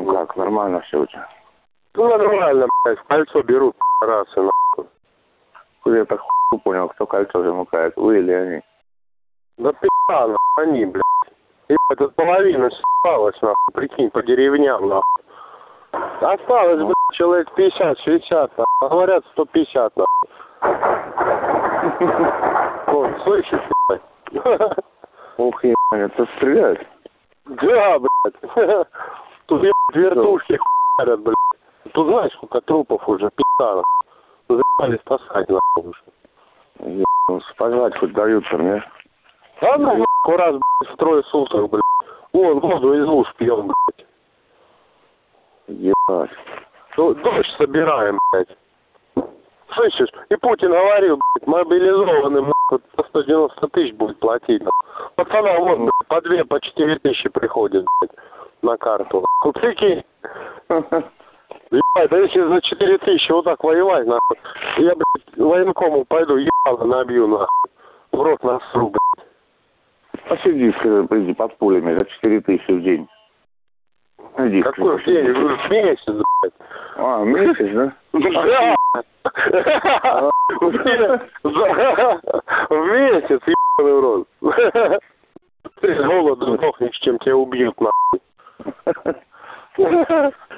Ну как, нормально все у тебя? Ну нормально, блядь, в кольцо берут, расы, нахуй. Я так понял, кто кольцо замыкает, вы или они? Да пи***а, нахуй, они, блядь. Ебать, тут половина съебалась, нахуй, прикинь, по деревням, нахуй. Осталось, блядь, человек 50-60, нахуй. Говорят, 150, нахуй. Вот, слышишь, блядь? Ух, ебать, это стреляют? Да, блядь. Тут, ебать, вертушки хуярят, блядь. Тут знаешь, сколько трупов уже, пи***а, нахуй. Заебали спасать, нахуй, уже. Спожрать хоть дают-то мне. А ну, нахуй, раз, блядь, в трое суток, блядь. Вон, воду из луж пьем, блядь. Ебать. Дождь собираем, блядь. Слышишь? И Путин говорил, блядь, мобилизованным, нахуй, по 190 тысяч будет платить, нахуй. Пацанам, вот, блядь, по 2, по 4 тысячи приходит, блядь, на карту. Ну, прикинь. Ебать, да если за 4 тысячи вот так воевать, нахуй, я, блядь, военкому пойду, ебало набью, нахуй. В рот насру, блядь. Посиди, приди под пулями за 4000 в день. Иди, какой в день? В месяц, блядь. А, месяц, да? Да. В месяц, ебаный в рот. Ты с голоду сдохнешь, чем тебя убьют, нахуй.